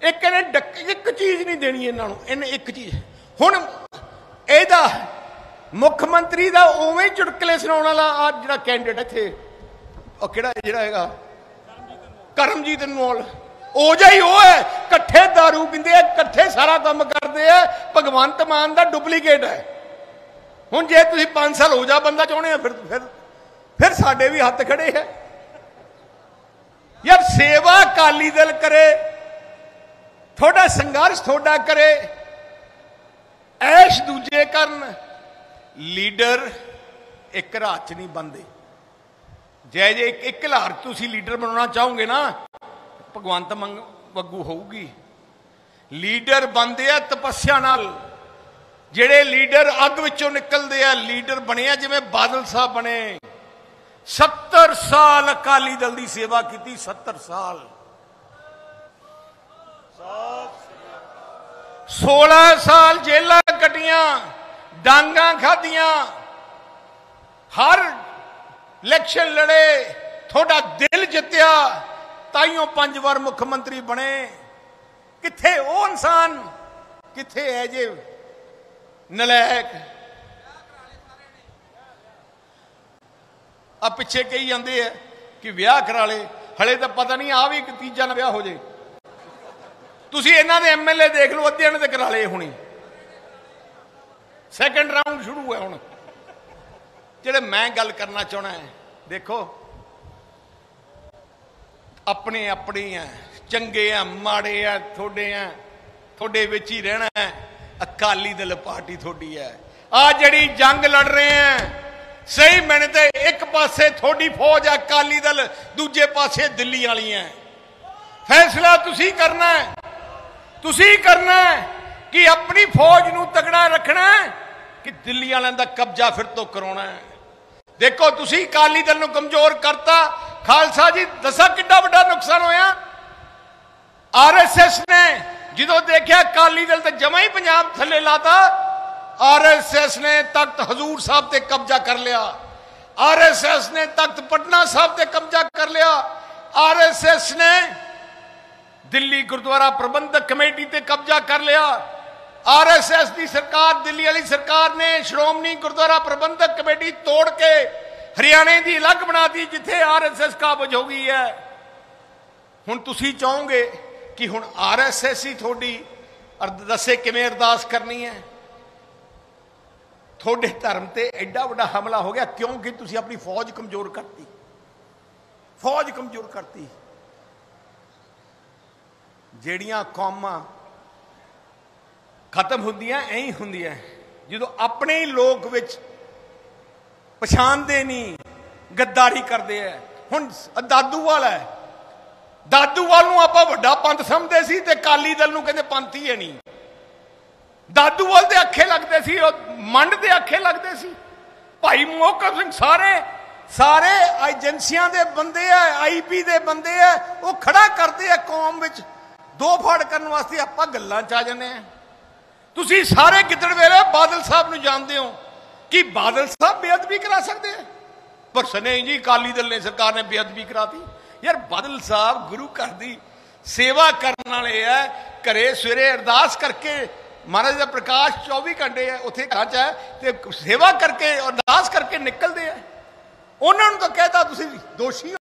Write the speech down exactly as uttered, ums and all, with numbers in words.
एक ने एक चीज नहीं देनी इन्हों, इन्हें एक चीज हुण एदा मुख्यमंत्री का उवें चुटकले सुनाने वाला आ जिहड़ा कैंडिडेट इत्थे किहड़ा जिहड़ा हैगा करमजीत अनमोल, ओ जिहा ही ओ है, कट्ठे दारू पींदे है, कट्ठे सारा काम करते हैं, भगवंत मान का डुप्लीकेट है। हुण जे तुसीं पांच साल हो जा बंदा चाहुंदे फिर फिर फिर साडे भी हत्थ खड़े है यार। सेवा अकाली दल करे, थोड़ा संघर्ष थोड़ा करे, ऐश दूजे करन, लीडर एक रात च नहीं बनते। जै जे एक हिलार तुसीं लीडर बनाना चाहोगे ना, भगवंत मंग वगू होगी। लीडर बनते हैं तपस्या नाल, जेड़े लीडर अग विचों निकलते हैं। लीडर बने जिवें बादल साहब बने, सत्तर साल अकाली दल की सेवा की, सत्तर साल, सोलह साल जेलां कटियां, डांगा खादियां, हर इलेक्शन लड़े, थोड़ा दिल जित्या, ताइयों पांच बार मुख्यमंत्री बने। किथे वो इंसान, किथे है जे नलैक। आ पिछे कही जाते हैं कि विआह करा ले, हले तो पता नहीं आ भी तीजा ना विआह हो जाए। तुसीं इन्हां दे एम एल ए देख लो, अद्धे ने करा ले हुणी, सैकेंड राउंड शुरू है हुण। जिहड़े मैं गल करना चाहना है, देखो अपने अपने हैं, चंगे हैं माड़े हैं, थोड़े हैं, थोड़े विच ही रहना है। अकाली दल पार्टी थोड़ी है। आ जिहड़ी जंग लड़ रहे हैं, सही मैंने तो एक पासे थोड़ी फौज है अकाली दल, दूजे पासे दिल्ली वाली है। फैसला तुसी करना है, तुसी करना है कि अपनी फौज नूं तगड़ा रखना है कि दिल्ली वालों का कब्जा फिर तो करवाना है। देखो तुसी अकाली दल नूं कमजोर करता, खालसा जी दसा किड्डा वड्डा नुकसान होया। आर एस एस ने जो देखा अकाली दल तो जमा ही पंजाब थले लाता, आर एस एस ने तख्त हजूर साहब ते कब्जा कर लिया, आर एस एस ने तख्त पटना साहब ते कब्जा कर लिया, आर एस एस ने दिल्ली गुरुद्वारा प्रबंधक कमेटी ते कब्जा कर लिया, आर एस एस की सरकार, दिल्ली वाली सरकार ने श्रोमणी गुरुद्वारा प्रबंधक कमेटी तोड़ के हरियाणे की अलग बना दी, जिथे आर एस एस काबज हो गई है। हुण तुसी चाहोगे कि हुण आर एस एस ही थोड़ी दसे किवें अरदास करनी है? थोड़े धर्म ते एडा वड्डा हमला हो गया क्योंकि तुसी अपनी फौज कमजोर करती, फौज कमजोर करती। जेड़ियां कौमां खत्म होंदियां ऐ ही होंदियां जो अपने ही लोक विच पछाणदे नहीं, गद्दारी करते हैं। हुण दादूवाल है, दादूवाल नूं आपां वड्डा पंथ समझदे सी ते अकाली दल नूं कहंदे पंथ ही है नहीं। दादूवाल दे अखे लगते सी, मंड दे अखे लगते सी, भाई मोहकम सिंह सारे सारे एजेंसियां दे बंदे है, आई पी दे बंदे है, वो खड़ा करते हैं कौम विच दो फाड़ करने वास्ते। आपां गल्लां च आ जाने हैं। तुसी सारे गिद्दड़ वेले बादल साहब नूं जानदे हो कि बादल साहब बेअदबी करा सकते हैं, पर नहीं जी अकाली दल ने सरकार ने बेअदबी कराती। यार बादल साहब गुरु घर की सेवा करने वाले है, घरे सवेरे अरदास करके महाराज का प्रकाश चौबी घंटे है उत्थे घर च है, तो सेवा करके अरदास करके निकलते हैं। उन्होंने तो कहता तुसी दोषी